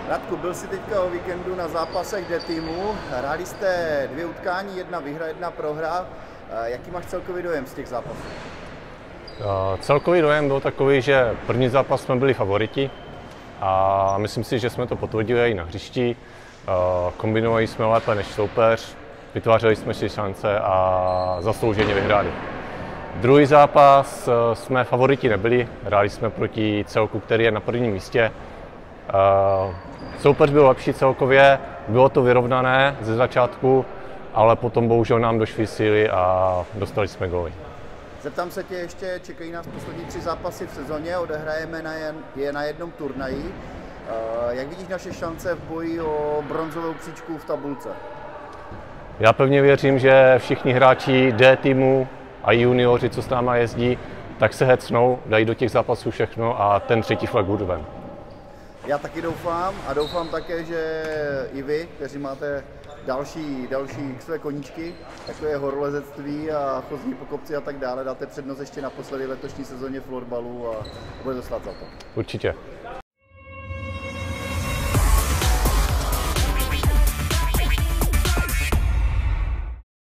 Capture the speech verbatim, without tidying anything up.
Radku, byl jsi teďka o víkendu na zápasech D týmu, hráli jste dvě utkání, jedna výhra, jedna prohra. Jaký máš celkový dojem z těch zápasů? Celkový dojem byl takový, že první zápas jsme byli favoriti a myslím si, že jsme to potvrdili i na hřišti. Kombinovali jsme lépe než soupeř, vytvářeli jsme si šance a zaslouženě vyhráli. Druhý zápas jsme favoriti nebyli, hráli jsme proti celku, který je na prvním místě. Soupeř byl lepší celkově, bylo to vyrovnané ze začátku, ale potom bohužel nám došly síly a dostali jsme góly. Zeptám se tě ještě, čekají nás poslední tři zápasy v sezóně, odehrajeme na jen, je na jednom turnaji. Jak vidíš naše šance v boji o bronzovou příčku v tabulce? Já pevně věřím, že všichni hráči D týmu a junioři, co s náma jezdí, tak se hecnou, dají do těch zápasů všechno a ten třetí flag budu ven. Já taky doufám a doufám také, že i vy, kteří máte další, další své koníčky, jako je horolezectví a chození po kopci a tak dále, dáte přednost ještě naposledy letošní sezóně florbalu a bude to stát za to. Určitě.